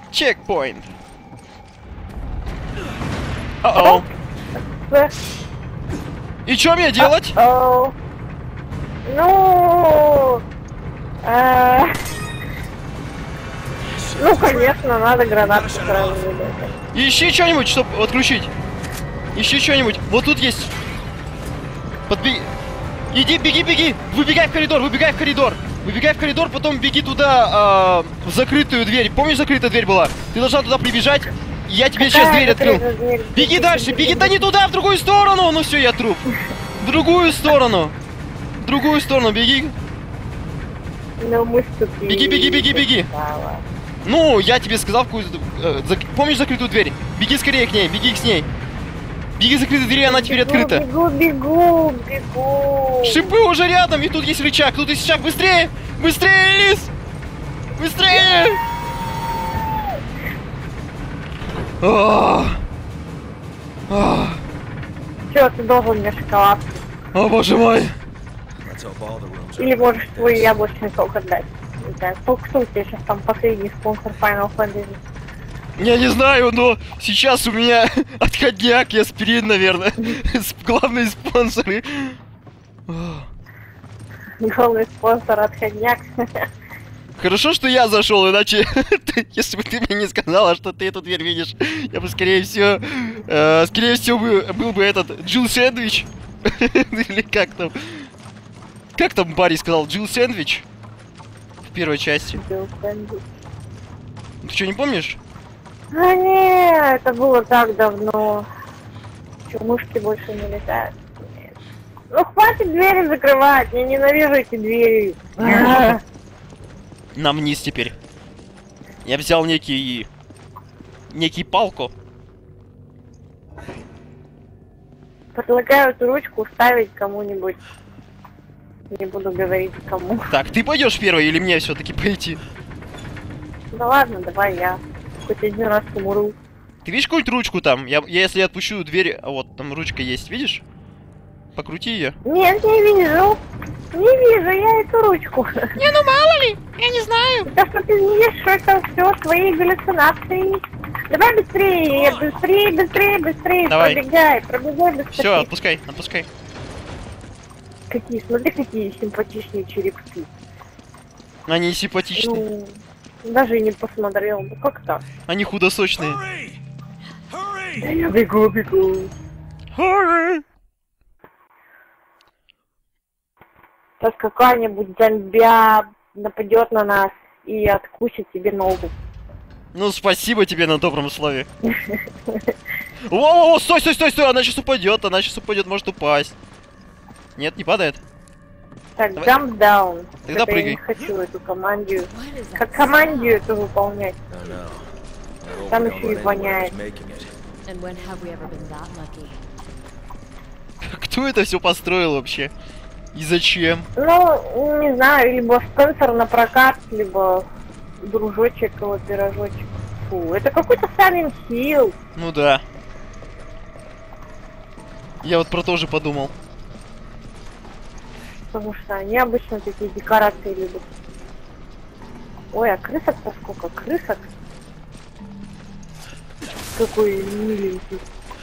Чекпоинт. О-оу. И что мне делать? Ну... Ну, конечно, надо гранату сразу выдать. Ищи что-нибудь, чтобы отключить. Ищи что-нибудь. Вот тут есть. Иди, беги. Выбегай в коридор, Выбегай в коридор, потом беги туда, в закрытую дверь. Помнишь, закрытая дверь была? Ты должна туда прибежать. Я тебе сейчас дверь открыл. Беги дальше, беги. Да не туда, в другую сторону. Ну все, я труп. В другую сторону, беги. Но мы вступили. Беги. Ну, я тебе сказал, помнишь закрытую дверь? Беги скорее к ней, беги с ней. Беги к закрытой двери, она теперь открыта. Бегу. Шипы уже рядом, и тут есть рычаг, быстрее! Быстрее, Лиз! Быстрее! Чё, ты должен мне шоколад? О, боже мой! Или можешь свой яблочный сок отдать. Не знаю, кто у тебя сейчас там последний спонсор Final Fantasy? Я не знаю, но сейчас у меня отходняк и аспирин, наверное. Главные спонсоры. Главный спонсор отходняк. Хорошо, что я зашел, иначе, если бы ты мне не сказала, что ты эту дверь видишь, я бы, скорее всего, был бы этот Джилл Сэндвич. Или как там? Как там Барри сказал? Джилл Сэндвич? В первой части. Ты что, не помнишь? А нет, это было так давно. Чё, мышки больше не летают? Нет. Ну хватит двери закрывать, я ненавижу эти двери. Нам вниз теперь. Я взял некий палку. Предлагаю эту ручку ставить кому-нибудь. Не буду говорить кому. Так, ты пойдешь первой или мне все-таки пойти? Да ладно, давай я. Хоть один раз умру. Ты видишь какую-нибудь ручку там? Если отпущу дверь, вот там ручка есть, видишь? Покрути ее. Нет, не вижу. Не вижу я эту ручку. Не, ну мало ли, я не знаю. Да что ты не видишь, что это все твои галлюцинации. Давай быстрее. Давай. Пробегай быстрее. Все, отпускай. Смотри, какие симпатичные черепки. Они симпатичные. Ну, даже и не посмотрел. Ну как так? Они худосочные. Да я бегу. Hurry. Сейчас какая-нибудь зомбя нападет на нас и откусит тебе ногу. Ну, спасибо тебе на добром слове. Воу, стой, она сейчас упадет, может упасть. Нет, не падает. Так, Давай. jump down. Тогда Это прыгай. Я не хочу эту команду. Как команду это выполнять. Там еще и воняет. Кто это все построил вообще? И зачем? Ну, не знаю, либо Спенсер на прокат, либо дружочек его пирожочек. Фу, это какой-то Silent Hill. Ну да. Я вот про то же подумал. Потому что они обычно такие декорации любят. Ой, а крысок-то сколько? Крысок? Какой миленький.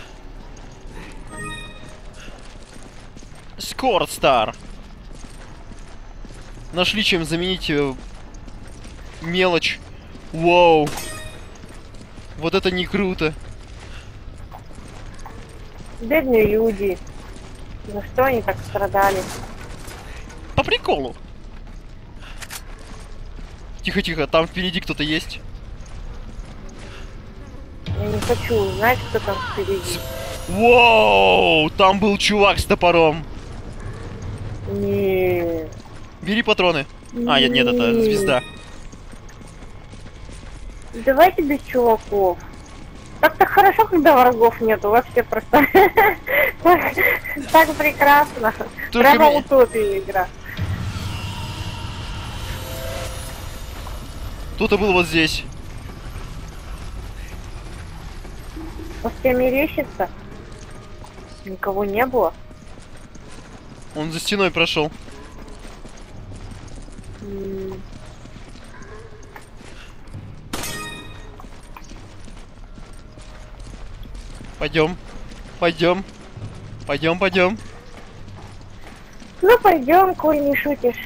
Скорстар. Нашли чем заменить мелочь. Воу. Вот это не круто. Бедные люди. За что они так страдали? По приколу. Тихо, там впереди кто-то есть. Я не хочу знать, кто там впереди. Воу, там был чувак с топором. Не. Бери патроны. А, нет, это звезда. Давайте без чуваков. Так-то хорошо, когда врагов нету, вообще просто так прекрасно. Прямо утопия игра. Кто-то был вот здесь. После мерещится. Никого не было. Он за стеной прошел. Пойдем. Пойдем. Пойдем, пойдем. Ну пойдем, коль не шутишь.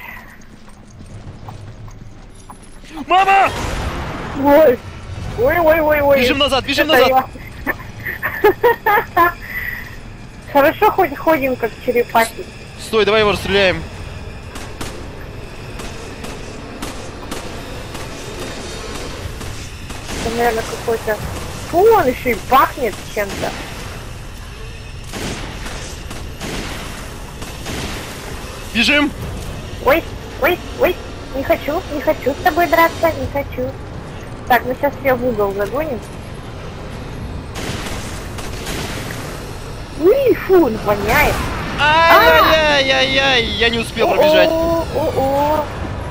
Мама! Ой. Ой. Бежим назад, бежим Это назад. я. Хорошо хоть ходим как черепахи. Стой, давай его расстреляем. Это, наверное, какой-то... Фу, он еще и пахнет чем-то. Бежим. Ой. Не хочу с тобой драться, не хочу. Так, мы сейчас все в угол загоним. Уи, фу, он воняет. Ай-яй-яй-яй-яй, я не успел пробежать. О-о-о.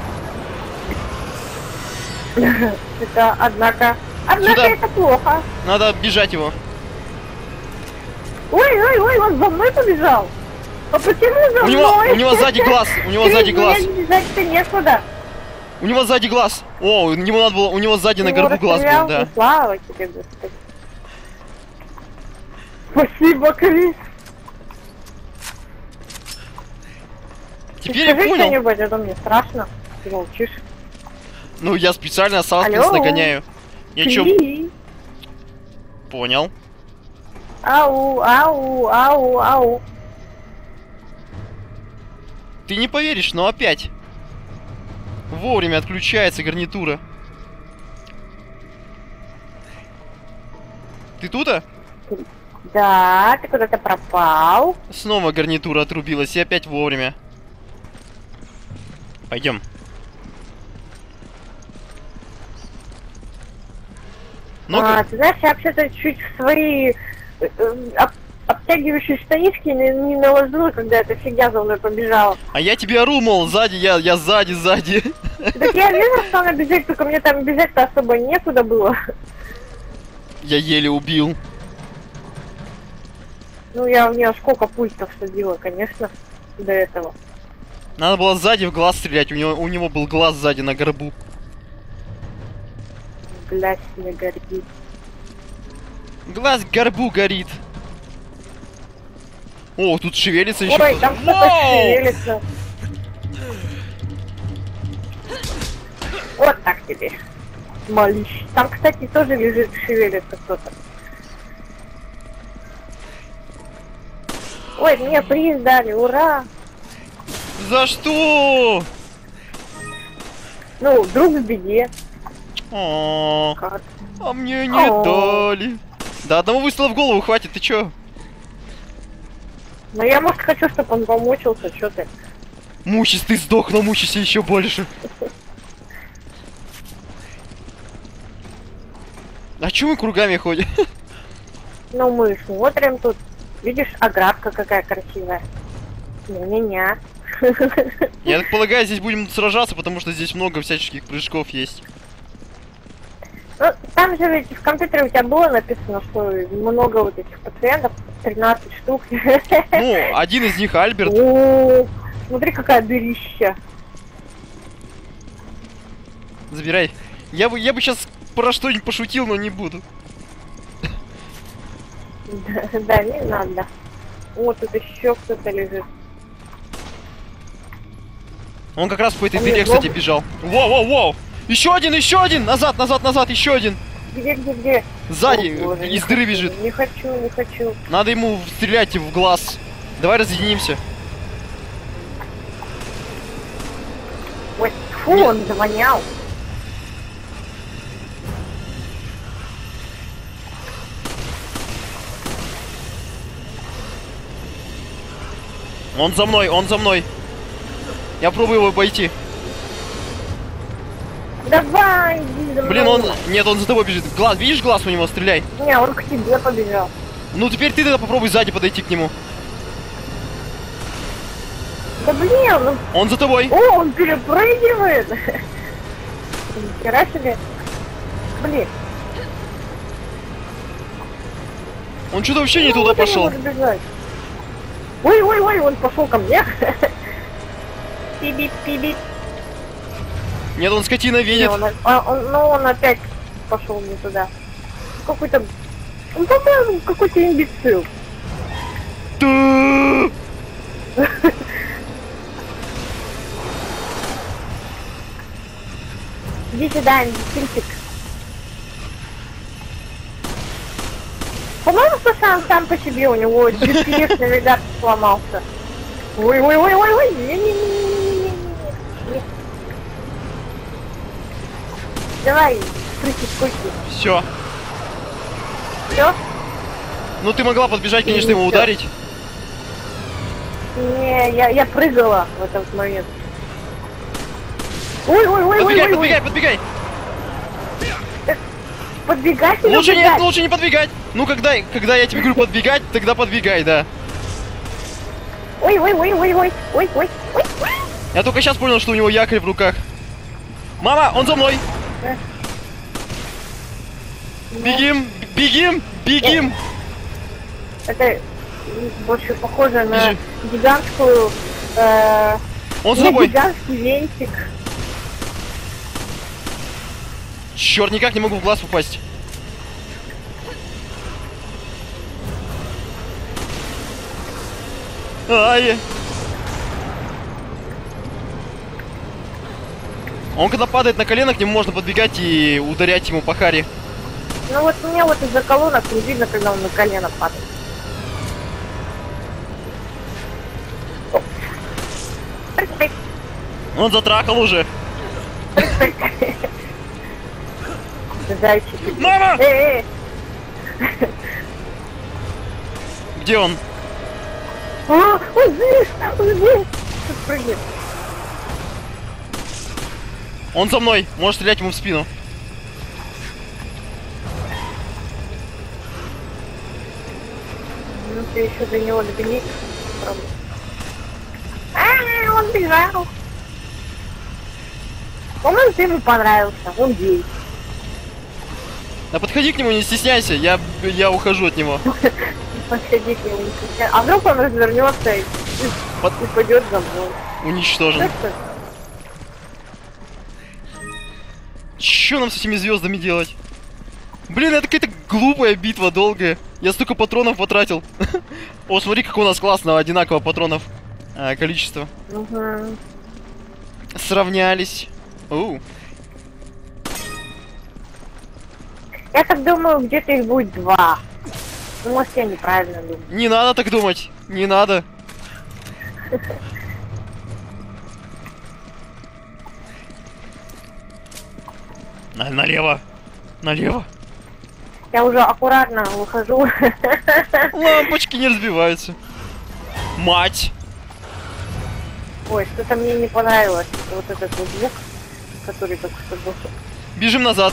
Это, однако Сюда. это плохо. Надо бежать его. Ой, он за мной побежал. А почему за мной? У него сзади глаз, у него сзади глаз. Бежать-то некуда. У него сзади глаз. О, ему надо было, у него сзади на Его горбу глаз был, расстрелял? да. Ну, слава тебе, Господи. Спасибо, Крис. Теперь я Скажи понял. что-нибудь, а то мне страшно. Ты молчишь. Ну, я специально Саспенс Алло? нагоняю. Я чё... Крис. Понял. Ау. Ты не поверишь, но опять. Вовремя отключается гарнитура. Ты тут-то? Да, ты куда-то пропал. Снова гарнитура отрубилась, и опять вовремя. Пойдем. Ну-ка. Ты знаешь, я вообще-то чуть в свои обтягивающие штанишки не наложила, когда эта фигня за мной побежала. А я тебе ору, мол, сзади, я сзади. Так я вижу, что она бежит, только мне там бежать-то особо некуда было. Я еле убил. Ну, я в нее сколько пультов садила, конечно, до этого. Надо было сзади в глаз стрелять, у него был глаз сзади на горбу. Блядь, не горит. Глаз к горбу горит. О, тут шевелится еще. Ой, там что-то шевелится. Вот так тебе. Малыш. Там, кстати, тоже лежит, шевелится кто-то. Ой, мне приз дали, ура! За что? Ну, друг в беде. А Как? мне не О. дали. Да одного выстрела в голову хватит, ты чё? Но я, может, хочу, чтобы он помучился, что ты? Мучись, ты сдох, но мучайся еще больше. А чё мы кругами ходим? Ну, мы смотрим тут. Видишь, оградка какая красивая. Не-не-не. Я так полагаю, здесь будем сражаться, потому что здесь много всяческих прыжков есть. Ну, там же ведь в компьютере у тебя было написано, что много вот этих пациентов, 13 штук. Ну, один из них Альберт. О, смотри, какая дырища. Забирай. Я бы сейчас про что-нибудь пошутил, но не буду. Да, не надо. Вот тут еще кто-то лежит. Он как раз по этой А дыре, нет, кстати, бежал. Воу! Еще один! Назад! Еще один! Где? Сзади, О, боже, из не дыры хочу, бежит. Не хочу. Надо ему стрелять в глаз. Давай разъединимся. Ой, фу, Нет. он завонял. Он за мной. Я пробую его обойти. Давай, иди за мной. Блин, нет, он за тобой бежит. Глаз, видишь глаз у него? Стреляй. Не, он к тебе побежал. Ну теперь ты тогда попробуй сзади подойти к нему. Да блин, ну... Он за тобой. О, он перепрыгивает. Нихера себе. Блин. Он что-то вообще не Ну, туда вот я не пошел. могу бежать. Ой, он пошел ко мне. Пиби. Нет, он скотина Не, видит. он опять пошел не туда. Какой-то Он, по-моему, какой-то имбецил. Ту! Иди сюда, имбецильчик. По-моему, слушай, он сам по себе, у него GPS навигатор сломался. Ой-ой-ой-ой-ой, не-не-не-не-не-не-не. Давай, прыгай. Все. Все? Ну ты могла подбежать, конечно, ему Всё. ударить. Не, я прыгала в этот момент. Ой-ой-ой-ой-ой. Подбегай, подбегай, подбегай. Подбегать или Лучше убегать? нет, лучше не подбегать. Ну когда я тебе говорю подбегать, тогда подбегай, да. Ой-ой-ой-ой-ой. Ой-ой-ой. Я только сейчас понял, что у него якорь в руках. Мама, он за мной. Да. Бегим, бегим, бегим. Это больше похоже на Бежи. гигантскую... Он с не тобой. гигантский вентик. Черт, никак не могу в глаз попасть. Ай. Он когда падает на колено, к нему можно подбегать и ударять ему по харе. Ну вот мне вот из-за колонок не видно, когда он на колено падает. Прыг-прыг, Он затрахал уже. прыг-прыг. Зайчики. Мама! Эй, Где он? он здесь, он здесь. Тут прыгает. Он за мной. Можешь стрелять ему в спину. Ну ты еще до него добегись. Он бежал. По-моему, ты ему понравился. Он гей. Да подходи к нему, не стесняйся. Я ухожу от него. Подходи к нему. А вдруг он развернется и пойдет за мной. Уничтожен. Что? Что нам с этими звездами делать? Блин, это какая-то глупая битва, долгая. Я столько патронов потратил. О, смотри, как у нас классно, одинаково патронов. Количество. Угу. Сравнялись. Оу. Я так думаю, где-то их будет 2. Ну, может, я неправильно думаю. Не надо так думать. Не надо. Налево. Налево. Я уже аккуратно выхожу. Лампочки не разбиваются. Мать. Ой, что-то мне не понравилось. Вот этот вот звук, который только что был. Бежим назад.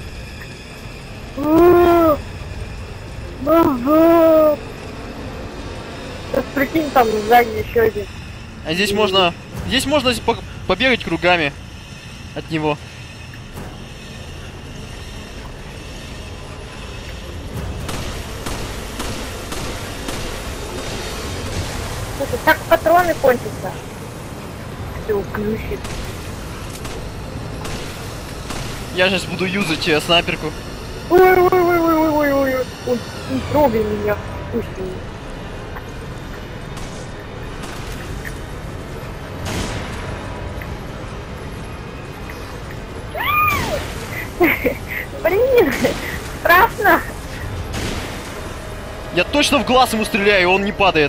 Сейчас прикинь, там сзади еще один. А здесь можно... Здесь можно побегать кругами от него. Слушай, так патроны кончатся. Все, ключик. Я сейчас буду юзать снайперку. Ой, не трогай меня. Пусть меня. Блин, страшно. Я точно в глаз ему стреляю, и он не падает.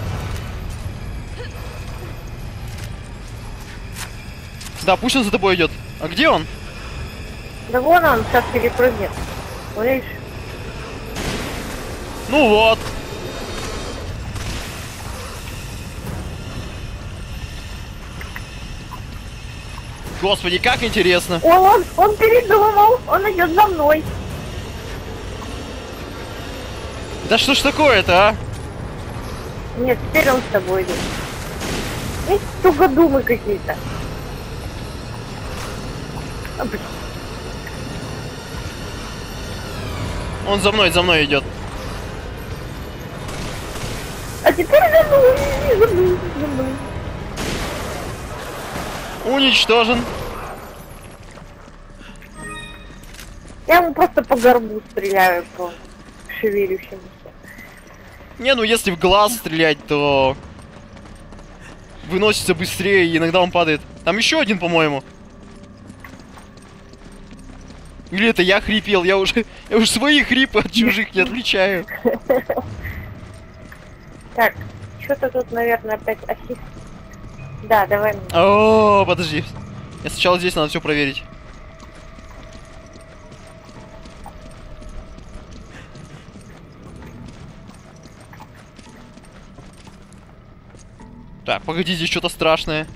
Да, пусть он за тобой идет. А где он? Да вон он сейчас перепрыгнет. Видишь? Ну вот. Господи, как интересно. Он передумал, он идет за мной. Да что ж такое-то, а? Нет, теперь он с тобой идет. Эти тугодумы какие-то. А, блин. Он за мной идет. А теперь за мной. Уничтожен. Я ему просто по горбу стреляю, по шевелющимся. Не, ну если в глаз стрелять, то выносится быстрее, и иногда он падает. Там еще один, по-моему. Или это я хрипел, я уже свои хрипы от чужих не отличаю. Так, что-то тут, наверное, опять ассист. Да, давай. О, подожди. Я сначала здесь надо все проверить. Так, погоди, здесь что-то страшное.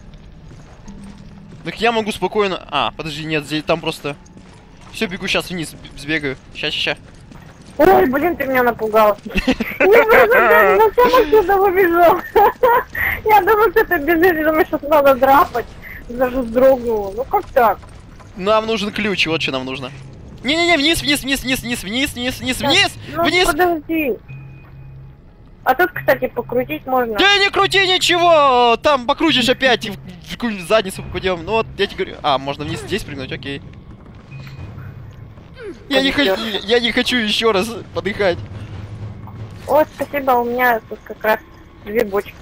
Так я могу спокойно... А, подожди, нет, здесь там просто... Все, бегу сейчас вниз, сбегаю. Ща. Ой, блин, ты меня напугал. Я просто зачем отсюда убежал? Я думаю, что ты бежишь, думаю, что надо драпать. Даже вздрогнула. Ну как так? Нам нужен ключ, вот что нам нужно. Не-не-не, вниз. Ну, подожди. А тут, кстати, покрутить можно. Да не крути ничего! Там покрутишь опять, в какую-нибудь задницу попадем. Ну вот, я тебе говорю... А, можно вниз здесь прыгнуть, окей. Я не хочу еще раз подыхать. О, спасибо, у меня тут как раз 2 бочки.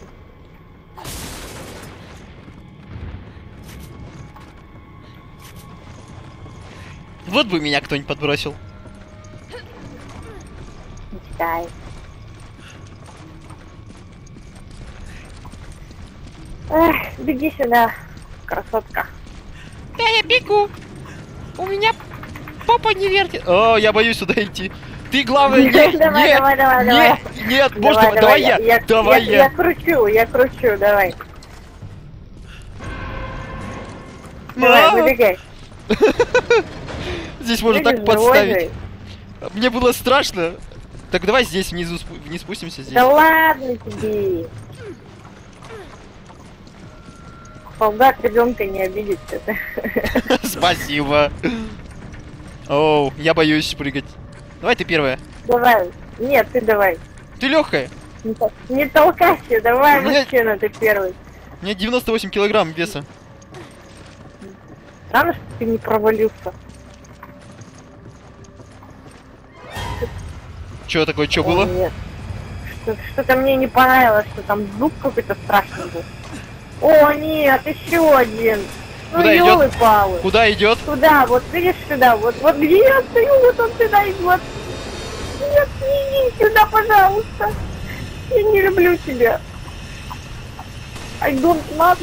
Вот бы меня кто-нибудь подбросил. Мечтай. Эх, беги сюда, красотка. Да, я бегу. У меня попа не вертит. О, я боюсь сюда идти. Ты главное не... Давай. Нет, можно... Давай я. Я кручу, давай. Давай, выбегай. Здесь можно так подставить. Мне было страшно. Так давай здесь внизу вниз спустимся здесь. Да ладно тебе. Солдат ребенка не обидит это. Спасибо. Оу, я боюсь прыгать. Давай ты первая. Давай. Нет, ты давай. Ты легкая. Не толкайся, давай, мужчина, ты первый. У меня 98 килограмм веса. Странно, что ты не провалился. Че такое, что было? Нет. Что-то мне не понравилось, что там звук какой-то страшный был. О, нет, еще один. Ну, куда идет? Палы. Куда идет? Туда, вот видишь, сюда. Вот где я стою, вот он сюда идет. Нет, не иди сюда, пожалуйста. Я не люблю тебя. I don't love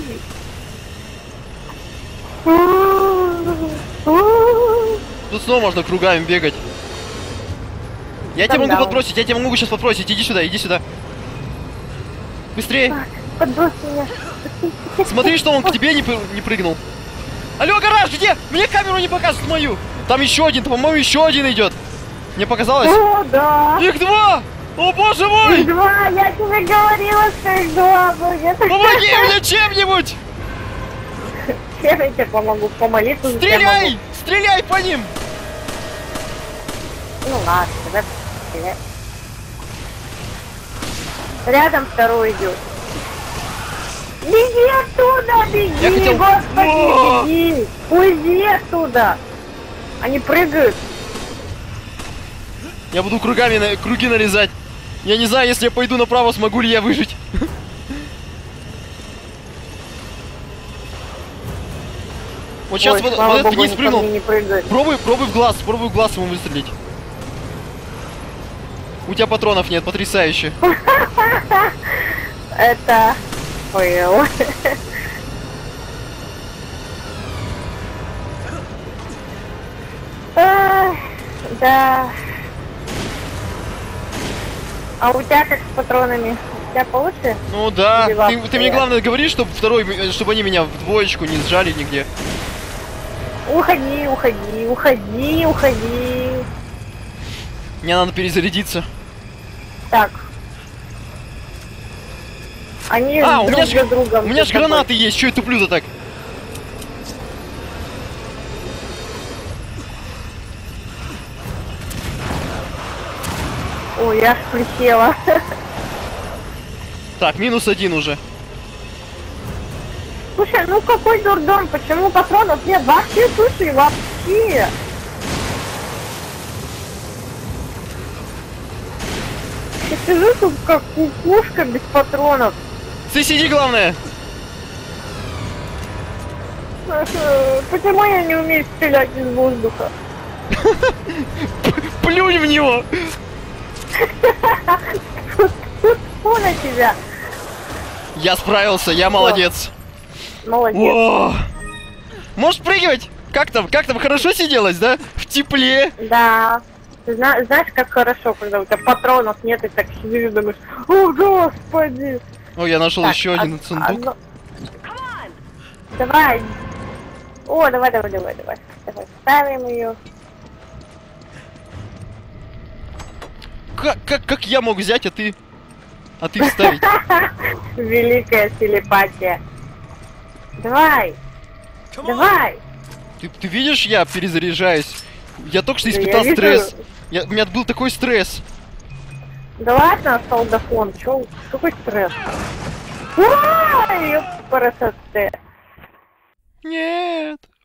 you. Тут снова можно кругами бегать. Я тебя могу подбросить, я тебя могу сейчас подбросить. Иди сюда. Быстрее. Подбрось меня. Смотри, что он к тебе не прыгнул. Алло, гараж, где? Мне камеру не показывают мою. Там еще один, по-моему, еще один идет. Мне показалось? О, да. Их 2! О, боже мой! Их 2, я тебе говорила, что их 2 будет. Помоги мне чем-нибудь! Чем я тебе помогу? Помолиться? Стреляй! Стреляй по ним! Ну ладно, давай стреляй. Рядом второй идет. Беги оттуда, беги, Я хотел... господи, беги. Уйди оттуда. Они прыгают. Я буду круги нарезать. Я не знаю, если я пойду направо, смогу ли я выжить. Вот сейчас вот этот вниз прыгнул. Пробуй в глаз ему выстрелить. У тебя патронов нет, потрясающе. Это... Понял. Да. А у тебя как с патронами? У тебя получше? Ну да. Ты мне главное говори, чтобы чтобы они меня в двоечку не сжали нигде. Уходи. Мне надо перезарядиться. Так. Они у меня друг за другом. У меня ж гранаты есть, что я туплю-то так? Ой, я аж присела. Так, -1 уже. Слушай, ну какой дурдом, почему патронов нет? Вообще, слушай, вообще. сижу тут как кукушка без патронов. Ты сиди, главное. Почему я не умею стрелять из воздуха? Плюнь в него. Фу на тебя. Я справился, я молодец. Молодец. О! Можешь прыгивать? Как там? Как там? Хорошо сиделось, да? В тепле. Да. Ты знаешь, как хорошо, когда у тебя патронов нет, и так сидишь и думаешь, о, господи. О, я нашел Так, еще один сундук. Давай. О, давай. Давай, ставим ее. Как я мог взять, а ты вставить? Великая телепатия. Давай. Давай. Ты видишь, я перезаряжаюсь. Я только что Да, испытал я стресс. вижу. У меня был такой стресс. Да ладно, солдафон, чё? Какой стресс? Ой, ёпарасоте. Нет.